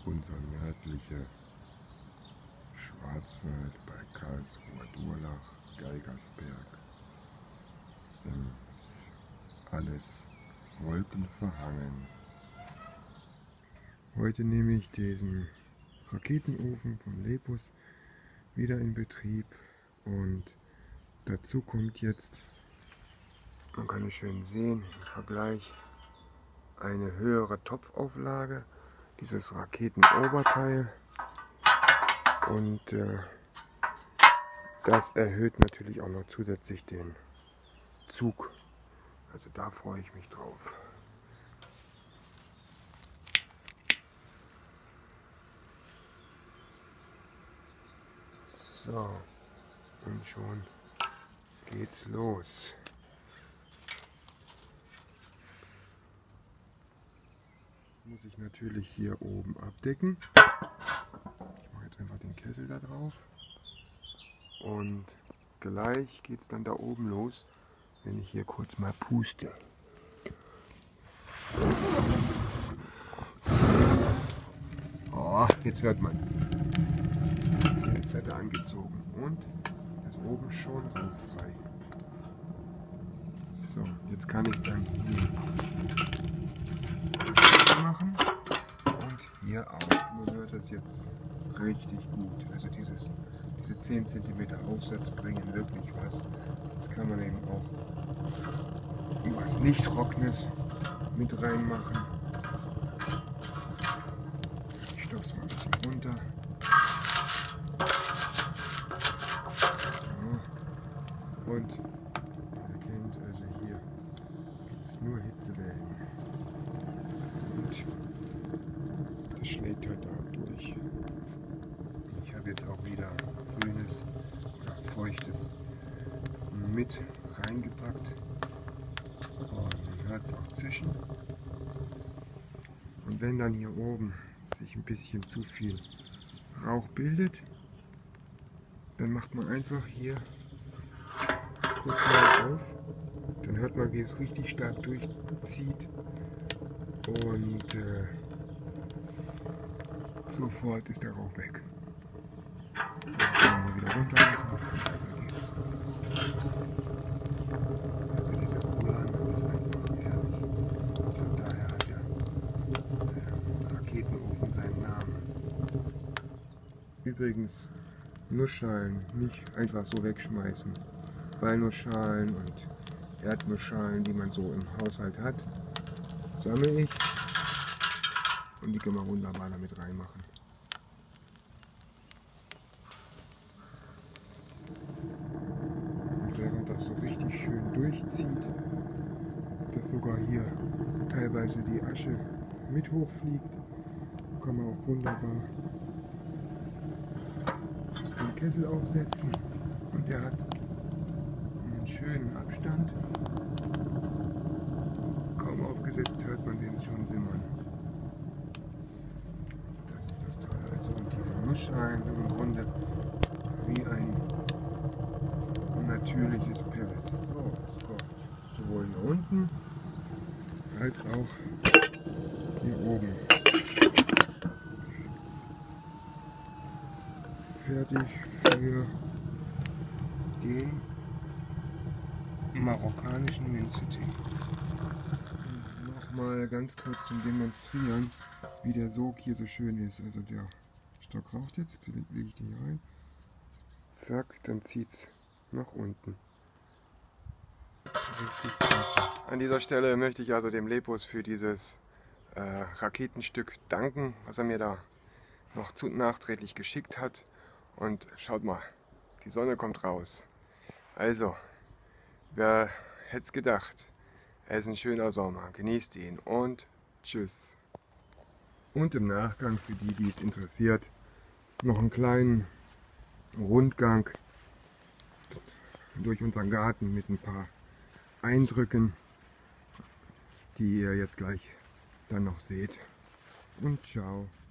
unser nördlicher Schwarzwald bei Karlsruher Durlach, Geigersberg. Ist alles wolkenverhangen. Heute nehme ich diesen Raketenofen von Lepus wieder in Betrieb und dazu kommt jetzt, man kann es schön sehen im Vergleich, eine höhere Topfauflage, dieses Raketenoberteil, und das erhöht natürlich auch noch zusätzlich den Zug. Also da freue ich mich drauf. So, und schon geht's los. Muss ich natürlich hier oben abdecken. Ich mache jetzt einfach den Kessel da drauf. Und gleich geht es dann da oben los, wenn ich hier kurz mal puste. Oh, jetzt hört man es. Jetzt hat er angezogen und ist oben schon rauchfrei. So, jetzt kann ich dann hier machen und hier auch. Man hört das jetzt richtig gut. Also diese 10 cm Aufsatz bringen wirklich was. Das kann man eben auch was nicht Trockenes mit reinmachen. Ich stopfe es mal ein bisschen runter. Ja. Und ihr erkennt, also hier gibt es nur Hitzewellen. Und das schlägt heute auch durch. Ich habe jetzt auch wieder grünes oder feuchtes mit reingepackt. Und man hört es auch zischen. Und wenn dann hier oben sich ein bisschen zu viel Rauch bildet, dann macht man einfach hier kurz mal auf. Dann hört man, wie es richtig stark durchzieht. Und sofort ist der Rauch weg. Dann können wir wieder runter machen und weiter geht's. Also dieser Uran ist einfach herrlich. Von daher hat der Raketenofen seinen Namen. Übrigens, Nussschalen nicht einfach so wegschmeißen. Walnussschalen und Erdnussschalen, die man so im Haushalt hat, sammle ich und die kann man wunderbar damit reinmachen. Und während das so richtig schön durchzieht, dass sogar hier teilweise die Asche mit hochfliegt, kann man auch wunderbar den Kessel aufsetzen und der hat einen schönen Abstand. Kaum aufgesetzt hört man den schon simmern. Das ist das Tolle. Also, und diese Nussschalen sind im Grunde wie ein natürliches Pellet. So, es kommt sowohl hier unten als auch hier oben. Fertig für den marokkanischen Minztee. Nochmal ganz kurz zum Demonstrieren, wie der Sog hier so schön ist. Also der Stock raucht jetzt lege ich den hier rein. Zack, dann zieht es nach unten. Richtig klasse. An dieser Stelle möchte ich also dem Lepus für dieses Raketenstück danken, was er mir da noch nachträglich geschickt hat. Und schaut mal, die Sonne kommt raus. Also, wer hätte es gedacht? Es ist ein schöner Sommer. Genießt ihn und tschüss. Und im Nachgang, für die, die es interessiert, noch einen kleinen Rundgang durch unseren Garten mit ein paar Eindrücken, die ihr jetzt gleich dann noch seht. Und ciao.